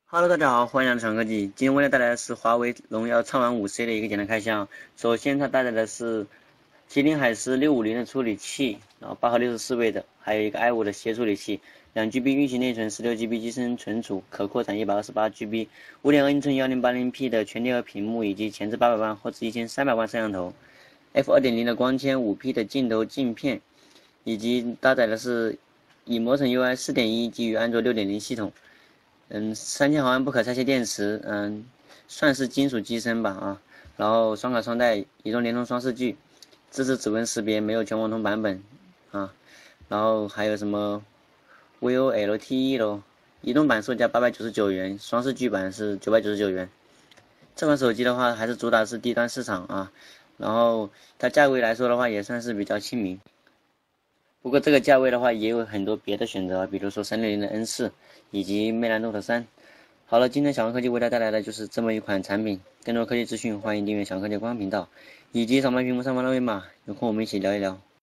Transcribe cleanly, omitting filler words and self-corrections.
Hello，大家好，欢迎来到传科技。今天为大家带来的是华为荣耀畅玩5C 的一个简单开箱。首先，它带来的是麒麟海思650的处理器，然后8核64位的，还有一个i5的协处理器，2GB 运行内存，16GB 机身存储，可扩展128GB，5.2英寸 1080P 的全贴合屏幕，以及前置800万，后置1300万摄像头，f2.0 的光纤，5P 的镜头镜片，以及搭载的是以磨层 UI 4.1基于安卓6.0系统。3000毫安不可拆卸电池，算是金属机身吧啊。然后双卡双待，移动联通双视距，支持指纹识别，没有全网通版本啊。然后还有什么 VOLTE 咯，移动版售价899元，双视距版是999元。这款手机的话，还是主打是低端市场啊。然后它价位来说的话，也算是比较亲民。不过这个价位的话，也有很多别的选择，比如说360的 N4以及魅蓝 Note 3。好了，今天小王科技为大家带来的就是这么一款产品。更多科技资讯，欢迎订阅小王科技官方频道，以及扫描屏幕上方的二维码。有空我们一起聊一聊。